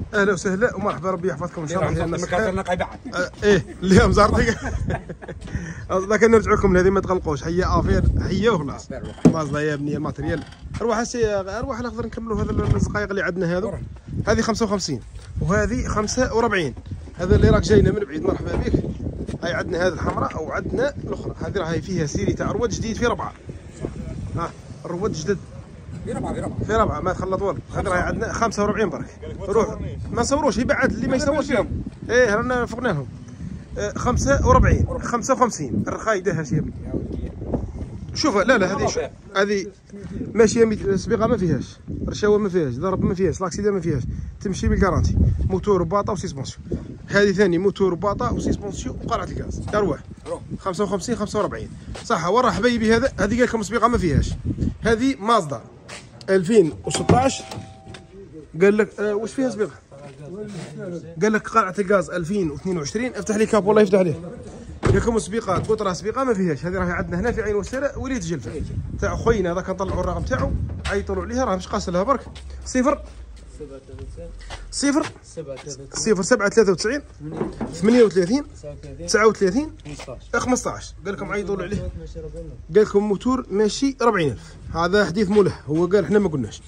اهلا وسهلا ومرحبا، ربي يحفظكم ان شاء الله. ايه اليوم زارتك. لكن نرجع لكم لهذه ما تقلقوش، حيه افير حيه وخلاص. مازدا يا ابني الماتريال. اروح الاخضر نكملوا هذا الزقايق اللي عندنا هذو. هذه 55 وهذه 45. هذا اللي راك جاينا من بعيد، مرحبا بك. هاي عندنا هذه الحمراء وعندنا الاخرى، هذه راهي فيها سيري تاع رواد جديد في ربعه. ها الرواد جدد في ربعه ما تخلط والو. هذا راهي عندنا 45 برك. روح ما صوروش يبعد اللي ما يصورش. ايه رانا فوقناهم. 45 55 الرخاي داهش يا ابني. شوف لا هذه ماشيه سبيقه ما فيهاش، رشاوه ما فيهاش، ضرب ما فيهاش، لاكسيدا ما فيهاش، تمشي بالكارانتي. موتور وباطه وسيسبونسيو. هذه ثاني موتور وباطه وسيسبونسيو وقرعه الغاز. اروح 55 45 صح. ورا حبايبي هذا، هذه قال لكم سبيقه ما فيهاش. هذه مازدا 2016 قال لك واش فيها سبيقه؟ قال لك قرعه الغاز 2022. افتح لي كاب والله يفتح عليه. لكم سبيقات قطره سبيقه ما فيهاش. هذه راهي عندنا هنا في عين وسيره وليد جلفه تاع خوينا هذاك. نطلعوا الرقم تاعو عيطوا له عليها، راه مش قاص لها برك. 0 0 0 7 93 38 39 15. قال لكم عيطوا له عليه. قال لكم موتور ماشي 40000. هذا حديث موله، هو قال احنا ما قلناش.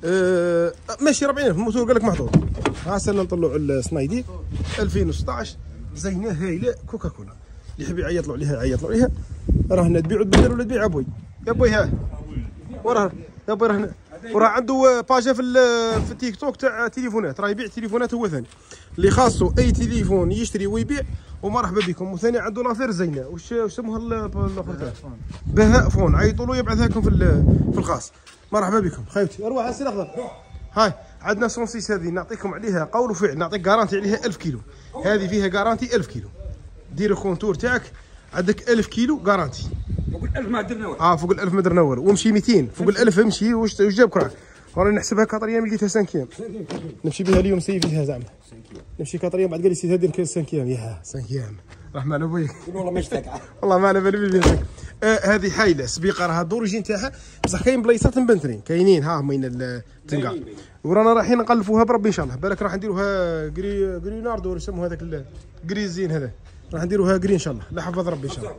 ماشي 40000 الموتور، قال لك محطوط. ها سالنا نطلعوا السنايدي 2016 زينه هايله كوكاكولا. اللي يحب يعيط له عليها يعيط له عليها. راهنا تبيعوا تبدلوا ولا تبيع ابوي؟ يا ابوي ها وراه يا ابوي راهنا. وراه عنده باجه في التيك توك تاع تليفونات، راه يبيع تليفونات هو ثاني. اللي خاصه اي تليفون يشتري ويبيع ومرحبا بكم. وثاني عنده لافير زينه. واش سموها الاخر تاعو؟ بهاء فون. عيطوا له يبعثها لكم في الخاص. مرحبا بكم خايبتي. اروح على السي الاخضر. هاي عندنا سونسيس، هذه نعطيكم عليها قول وفعل، نعطيك جارانتي عليها 1000 كيلو. هذه فيها جارانتي 1000 كيلو. دير الكونتور تاعك عندك 1000 كيلو جارانتي. فوق ال1000 ما درنا والو. فوق ال1000 ما درنا والو. ومشي 200 فوق ال1000 امشي. واش جابك راك؟ رانا نحسبها 4 ايام لقيتها 5 ايام. نمشي بها اليوم سيف لها زعما. نمشي 4 ايام بعد قال لي سي هذه 5 ايام. ياها 5 ايام رحمة على ابويك. والله ما يشتاق. والله ما على بالي بيك. هذه حايله سبيقه راها دوريجين تاعها، بصح كاين بلايصات مبنترين كاينين. ها مين التنقاع. ورانا رايحين نقلفوها بربي ان شاء الله. بالك راح نديروها جريناردو ولا يسموه هذاك الجريزين هذا. راح نديروها جرين ان شاء الله، لا حفظ ربي ان شاء الله.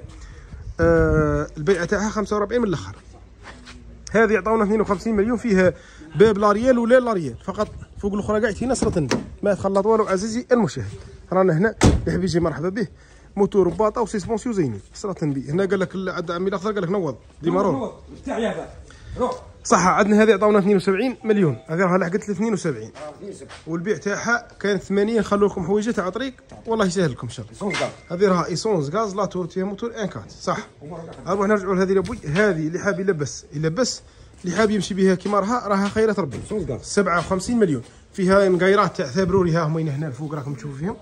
البيعه تاعها 45 من الاخر. هذه عطاونا 52 مليون. فيها باب لاريال ولا لاريال فقط. فوق الاخرى قاعد هنا صرت ما تخلط والو. عزيزي المشاهد رانا هنا يحب يجي مرحبا به. موتور وباطه وسيسبونسيو زينين صرت بي. هنا قال لك عند عمي الاخضر قال لك نوض ديما روح افتح يا روح صح. عندنا هذه عطاونا 72 مليون. هذه راها لحقت 72 والبيع تاعها كان 80. خلوا لكم حويجه تاع طريق والله يسهل لكم ان شاء الله. هذه راها ايسونس غاز لا تور فيها موتور انكات صح. نروح نرجعوا لهذه لابوي. هذه اللي حاب يلبس، اللي حاب يمشي بها كيما راها خيرة ربي. 57 مليون. فيها مقايرات تاع ثابروري. ها هما هنا الفوق راكم تشوفوا فيهم.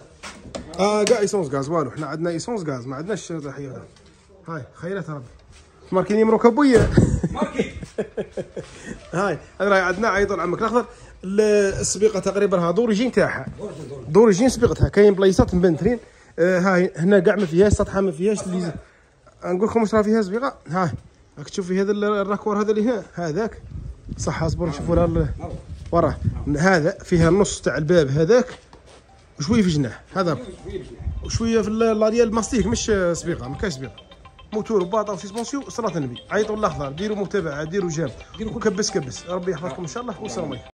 كاع ايسونس غاز والو. حنا عندنا ايسونس غاز ما عندناش تحيه. هاي خيرة ربي. ماركين يمرو كبويه. هاي راهي عندنا. عيطوا لعمك الاخضر. السبيقه تقريبا ها دوريجين تاعها. دوريجين سبيقتها كاين بلايصات مبنترين. هاي هنا كاع ما فيهاش سطحه ما فيهاش. اللي نقول لكم واش راه فيها سبيقه. هاي راك تشوف في هذا الراكور هذا اللي هنا هذاك صح. اصبر نشوفوا لها وراه. هذا فيها النص تاع الباب هذاك وشويه في جناح هذا وشويه في الاريال ماستيك. مش سبيقه ما كاش سبيقه. موتور وباطه وسيسبونسيو صلاه النبي. عيطوا الاخضر ديروا متابعه ديروا جام وكبس ربي يحفظكم ان شاء الله والسلام عليكم.